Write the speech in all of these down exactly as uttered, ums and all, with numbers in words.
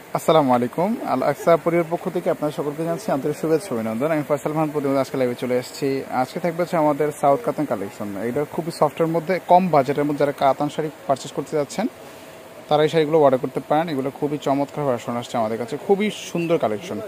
আসসালামু আলাইকুম। আল-আকসা পরিবারের পক্ষ থেকে আপনাদের সকলকে জানাচ্ছি আন্তরিক শুভেচ্ছা অভিনন্দন। আমি ফয়সাল খান প্রতিদিন আজকে লাইভে চলে এসেছি। আজকে থাকবে হচ্ছে আমাদের সাউথ কাতান কালেকশন। এটা খুবই সফটের মধ্যে, কম বাজেটের মধ্যে যারা কাতান শাড়ি পারচেস করতে যাচ্ছেন তারা এই শাড়িগুলো অর্ডার করতে পারেন। এগুলো খুবই চমৎকার ভার্সন আসছে আমাদের কাছে, খুবই সুন্দর কালেকশন।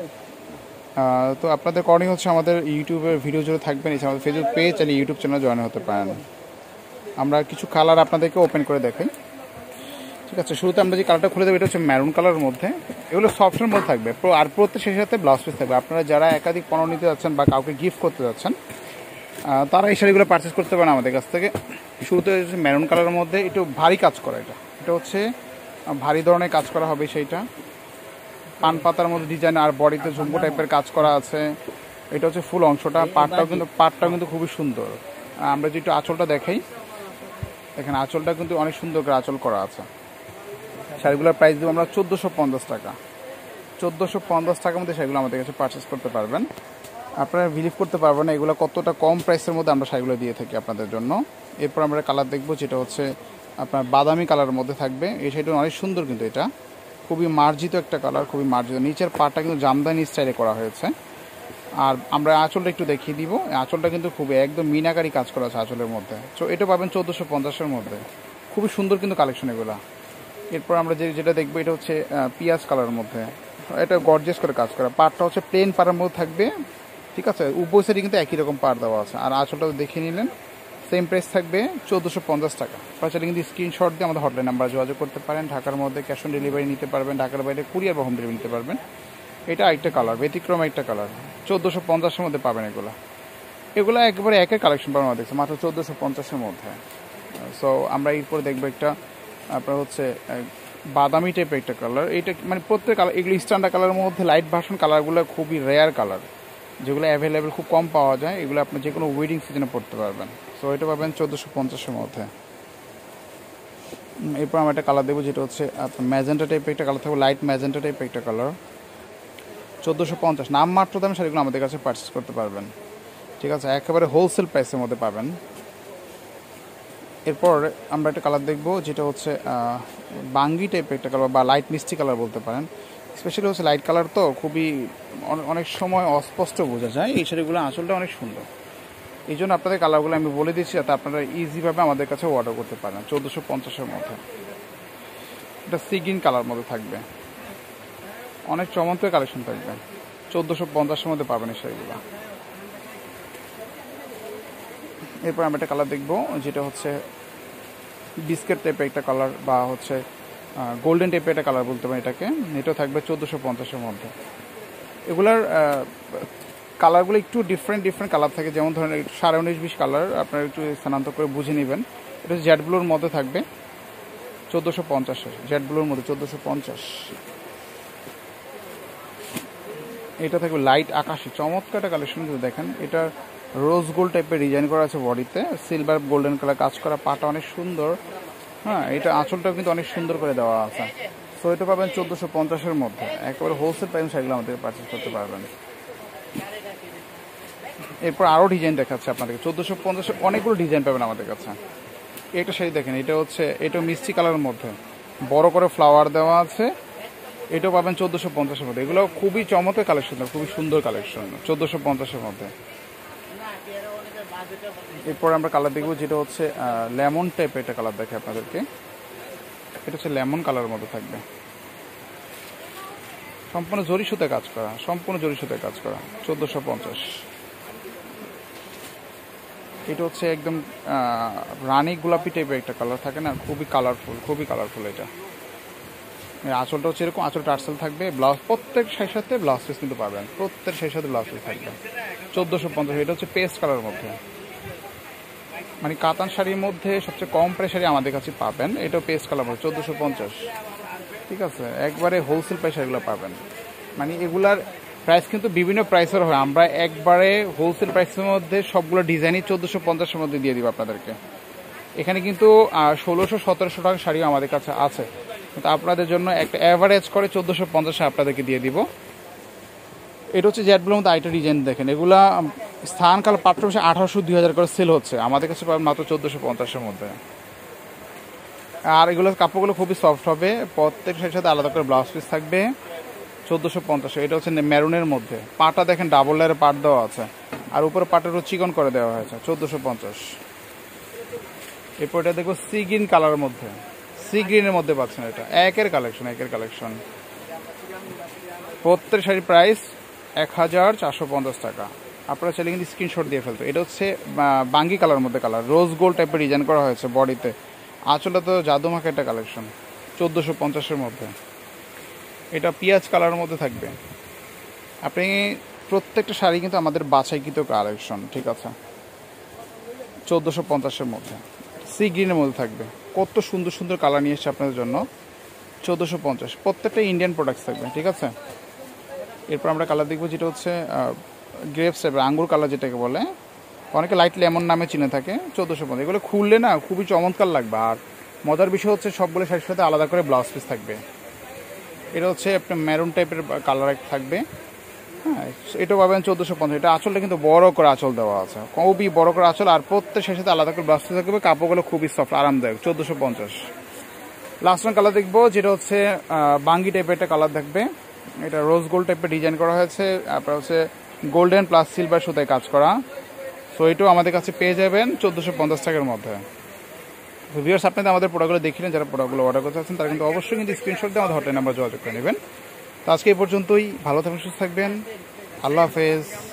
তো আপনাদের করণীয় হচ্ছে আমাদের ইউটিউবের ভিডিও জুড়ে থাকবেন, এছাড়া আমাদের ফেসবুক পেজ চাইলে ইউটিউব চ্যানেল জয়েন হতে পারেন। আমরা কিছু কালার আপনাদেরকে ওপেন করে দেখাই। ঠিক আছে, শুরুতে আমরা যে কালারটা খুলে দেবো এটা হচ্ছে ম্যারুন কালারের মধ্যে। এগুলো সফটের মধ্যে থাকবে আর প্রত্যেক সেই সাথে ব্লাউজ পিস থাকবে। আপনারা যারা একাধিক পণ্য নিতে যাচ্ছেন বা কাউকে গিফট করতে যাচ্ছেন তারা এই শাড়িগুলো পারচেস করতে পারেন আমাদের কাছ থেকে। শুরুতে হচ্ছে ম্যারুন কালারের মধ্যে একটু ভারী কাজ করা, এটা এটা হচ্ছে ভারী ধরনের কাজ করা হবে। সেইটা পান পাতার মধ্যে ডিজাইন আর বডিতে ঝুমকো টাইপের কাজ করা আছে। এটা হচ্ছে ফুল অংশটা, পাটটাও কিন্তু পাটটাও কিন্তু খুবই সুন্দর। আমরা যে একটু আঁচলটা দেখাই, এখানে আঁচলটা কিন্তু অনেক সুন্দর করে আঁচল করা আছে। শাড়িগুলোর প্রাইস দেবো আমরা চোদ্দোশো পঞ্চাশ টাকা। চোদ্দোশো পঞ্চাশ টাকার মধ্যে শাড়িগুলো আমাদের কাছে পারচেস করতে পারবেন। আপনারা বিলিভ করতে পারবেন না এগুলো কতটা কম প্রাইসের মধ্যে আমরা শাড়িগুলো দিয়ে থাকি আপনাদের জন্য। এরপর আমরা কালার দেখবো, যেটা হচ্ছে আপনার বাদামি কালারের মধ্যে থাকবে। এই শাড়িটা অনেক সুন্দর, কিন্তু এটা খুবই মার্জিত একটা কালার, খুবই মার্জিত। নিচের পাটটা কিন্তু জামদানি স্টাইলে করা হয়েছে। আর আমরা আঁচলটা একটু দেখিয়ে দিব। আঁচলটা কিন্তু খুবই একদম মিনাকারি কাজ করা আছে আঁচলের মধ্যে। তো এটা পাবেন চোদ্দোশো পঞ্চাশের মধ্যে। খুবই সুন্দর কিন্তু কালেকশন এগুলো। এরপর আমরা যে যেটা দেখবো এটা হচ্ছে পিঁয়াজ কালারের মধ্যে। এটা গর্জিয়াস করে কাজ করা, পাড়টা হচ্ছে প্লেন পাড়ের মধ্যে থাকবে। ঠিক আছে, উভয় সাইডে কিন্তু একই রকম পাড় দেওয়া আছে। আর আঁচলটা দেখে নিলেন, সেম প্রাইস থাকবে চোদ্দোশো পঞ্চাশ টাকা। তাছাড়া কিন্তু স্ক্রিনশট দিয়ে আমাদের হটলাইন নাম্বার যোগাযোগ করতে পারেন। ঢাকার মধ্যে ক্যাশ অন ডেলিভারি নিতে পারবেন, ঢাকার বাইরে কুরিয়ার বা হোম ডেলিভারি নিতে পারবেন। এটা আরেকটা কালার, ব্যতিক্রম একটা কালার, চোদ্দোশো পঞ্চাশের মধ্যে পাবেন এগুলো। এগুলো একবারে একের কালেকশন পাবেন আমাদের মাত্র চোদ্দোশো পঞ্চাশের মধ্যে। সো আমরা এরপরে দেখবো একটা আপনার হচ্ছে বাদামি টাইপের একটা কালার। এইটা মানে প্রত্যেক কালার, এগুলো স্ট্যান্ডার্ড কালারের মধ্যে লাইট ভার্সন কালারগুলো খুবই রেয়ার কালার, যেগুলো অ্যাভেলেবেল খুব কম পাওয়া যায়। এগুলো আপনি যে কোনো ওয়েডিং সিজনে পড়তে পারবেন। সো এটা পাবেন চোদ্দোশো পঞ্চাশের মধ্যে। এরপর আমরা একটা কালার দেবো, যেটা হচ্ছে আপনার ম্যাজেন্টা টাইপের একটা কালার থাকবে, লাইট ম্যাজেন্টা টাইপের একটা কালার। চোদ্দোশো পঞ্চাশ নাম মাত্র দামে শাড়িগুলো আমাদের কাছে পারচেস করতে পারবেন। ঠিক আছে, একেবারে হোলসেল প্রাইসের মধ্যে পাবেন। এরপর আমরা একটা কালার দেখবো, যেটা হচ্ছে বাঙ্গি টাইপের একটা কালার বা লাইট মিষ্টি কালার বলতে পারেন। স্পেশালি হচ্ছে লাইট কালার তো খুবই অনেক সময় অস্পষ্ট বোঝা যায়। এই শাড়িগুলো আঁচলটা অনেক সুন্দর, এই জন্য আপনাদের কালারগুলো আমি বলে দিচ্ছি যাতে আপনারা ইজিভাবে আমাদের কাছে অর্ডার করতে পারেন। চোদ্দোশো পঞ্চাশের মধ্যে এটা সি গ্রিন কালার মধ্যে থাকবে, অনেক চমৎকার কালেকশন থাকবে। চোদ্দোশো পঞ্চাশের মধ্যে পাবেন এই শাড়িগুলো। এরপর আমরা একটা কালার দেখবো, যেটা হচ্ছে বিস্কিট টাইপের একটা কালার বা হচ্ছে গোল্ডেন টাইপের একটা কালার বলতে পারেন এটাকে। এটাও থাকবে চোদ্দোশো পঞ্চাশের মধ্যে। এগুলার কালারগুলো একটু ডিফারেন্ট ডিফারেন্ট কালার থাকে, যেমন ধরেন সাড়ে উনিশ বিশ কালার আপনারা একটু স্থানান্তর করে বুঝে নেবেন। এটা জেড ব্লুর মধ্যে থাকবে চোদ্দোশো পঞ্চাশের, জেড ব্লুর মধ্যে চোদ্দোশো পঞ্চাশ। এটা থাকবে লাইট আকাশি, চমৎকার একটা কালেকশন যদি দেখেন। এটা রোজ গোল্ড টাইপের ডিজাইন করা আছে বডিতে, সিলভার গোল্ডেন কালার কাজ করা, পাটা অনেক সুন্দর। হ্যাঁ, এটা আঁচলটাও কিন্তু অনেক সুন্দর করে দেওয়া আছে। সো এটা পাবেন চোদ্দোশো পঞ্চাশের মধ্যে, একেবারে হোলসেল প্রাইস শাড়িগুলো আমাদের পারচেস করতে পারবেন। এরপর আরও ডিজাইন দেখাচ্ছে আপনাদেরকে। চোদ্দোশো পঞ্চাশে অনেকগুলো ডিজাইন পাবেন আমাদের কাছে। একটা শাড়ি দেখেন, এটা হচ্ছে এটা মিষ্টি কালারের মধ্যে বড় করে ফ্লাওয়ার দেওয়া আছে। এটাও পাবেন চোদ্দোশো পঞ্চাশের মধ্যে। এগুলো খুবই চমৎকার কালেকশন, খুবই সুন্দর কালেকশন, চোদ্দোশো পঞ্চাশের মধ্যে। এরপর আমরা কালার দেখবো, যেটা হচ্ছে লেমন টাইপের একটা কালার দেখে আপনাদেরকে। এটা হচ্ছে লেমন কালারের মধ্যে থাকবে, সম্পূর্ণ জরি সুতে কাজ করা, সম্পূর্ণ জরি সুতে কাজ করা, চোদ্দোশো পঞ্চাশ। এটা হচ্ছে একদম রানী গোলাপি টাইপের একটা কালার থাকে না, খুবই কালারফুল, খুবই কালারফুল। এটা আঁচলটা হচ্ছে এরকম, আঁচল টার্সেল থাকবে। ব্লাউজ প্রত্যেক শাড়ির সাথে ব্লাউজ পিস কিন্তু পাবেন, প্রত্যেক শাড়ির সাথে ব্লাউজ পিস থাকবে চোদ্দোশো পঞ্চাশ। এটা হচ্ছে পেস্ট কালারের মধ্যে, মানে কাতান শাড়ির মধ্যে সবচেয়ে কম প্রাইস শাড়ি আমাদের কাছে পাবেন। এটাও পেস্ট কালার মধ্যে চোদ্দোশো পঞ্চাশ। ঠিক আছে, একবারে হোলসেল প্রাইস এগুলো পাবেন। মানে এগুলার প্রাইস কিন্তু বিভিন্ন প্রাইসের হয়, আমরা একবারে হোলসেল প্রাইসের মধ্যে সবগুলো ডিজাইনই চোদ্দোশো পঞ্চাশের মধ্যে দিয়ে দিব আপনাদেরকে। এখানে কিন্তু ষোলোশো সতেরোশো টাকা শাড়িও আমাদের কাছে আছে, কিন্তু আপনাদের জন্য একটা অ্যাভারেজ করে চোদ্দোশো পঞ্চাশে আপনাদেরকে দিয়ে দিব। এটা হচ্ছে জেড ব্লুর মধ্যে আরেকটা ডিজাইন দেখেন। এগুলা স্থানকাল পাত্র আঠারোশো দুই হাজার করে সেল হচ্ছে, আমাদের কাছে পাবেন মাত্র চোদ্দোশো পঞ্চাশের মধ্যে। আর এগুলো কাপড়গুলো খুবই সফট হবে, প্রত্যেকটার সাথে আলাদা করে ব্লাউজ পিস থাকবে। চোদ্দোশো পঞ্চাশ, এটা হচ্ছে মেরুনের মধ্যে, পাটা দেখেন ডাবল লেয়ারের পাট দেওয়া আছে, আর উপরে পাটের চিকন করে দেওয়া হয়েছে। চোদ্দোশো পঞ্চাশ। এরপর এটা দেখবো সি গ্রিন কালারের মধ্যে, সি গ্রিনের মধ্যে পাচ্ছেন, এটা একের কালেকশন, একের কালেকশন। প্রত্যেক শাড়ির প্রাইস এক হাজার চারশো পঞ্চাশ টাকা। আপনারা চাইলে কিন্তু স্ক্রিনশট দিয়ে ফেলতো। এটা হচ্ছে বাঙ্গি কালার মধ্যে, কালার রোজ গোল্ড টাইপের ডিজাইন করা হয়েছে বডিতে। আঁচলটা তো জাদুমাখা একটা কালেকশন, চোদ্দোশো পঞ্চাশের মধ্যে। এটা পেঁয়াজ কালারের মধ্যে থাকবে। আপনি প্রত্যেকটা শাড়ি কিন্তু আমাদের বাছাইকৃত কালেকশন, ঠিক আছে। চোদ্দোশো পঞ্চাশের মধ্যে সি গ্রিনের মধ্যে থাকবে। কত সুন্দর সুন্দর কালার নিয়ে এসছে আপনাদের জন্য। চোদ্দোশো পঞ্চাশ, প্রত্যেকটা ইন্ডিয়ান প্রোডাক্টস থাকবে, ঠিক আছে। এরপর আমরা কালার দেখবো যেটা হচ্ছে গ্রেপস টাইপের, আঙ্গুর কালার যেটাকে বলে, অনেকে লাইট লেমন নামে চিনে থাকে। চোদ্দোশো পঞ্চাশ, এগুলো খুললে না খুবই চমৎকার লাগবে। আর মজার বিষয় হচ্ছে সবগুলো শাড়ির সাথে আলাদা করে ব্লাউজ পিস থাকবে। এটা হচ্ছে আপনার মেরুন টাইপের কালার থাকবে, হ্যাঁ। এটাও পাবেন চোদ্দোশো পঞ্চাশ। এটা আঁচলটা কিন্তু বড় করে আঁচল দেওয়া আছে, খুবই বড় করে আঁচল, আর প্রত্যেক শাড়ির সাথে আলাদা করে ব্লাউজ পিস থাকবে। কাপড়গুলো খুবই সফট, আরামদায়ক। চোদ্দোশো পঞ্চাশ। লাস্ট ওয়ান কালার দেখবো যেটা হচ্ছে বাঙ্গি টাইপের একটা কালার থাকবে। এটা রোজ গোল্ড টাইপের ডিজাইন করা হয়েছে, তারপর হচ্ছে গোল্ডেন প্লাস সিলভার সুতায় কাজ করা। সো এটাও আমাদের কাছে পেয়ে যাবেন চোদ্দোশো পঞ্চাশ টাকার মধ্যে। তো ভিউয়ার্স, আপনাদের আমাদের প্রোডাক্টগুলো দেখিলেন, যারা প্রোডাক্টগুলো অর্ডার করতে চাচ্ছেন তারা কিন্তু অবশ্যই কিন্তু স্ক্রিনশট দিয়ে আমাদের হটলাইন নাম্বার যোগাযোগ করে নেবেন। তো আজকে এই পর্যন্তই, ভালো থাকবেন, সুস্থ থাকবেন, আল্লাহ হাফেজ।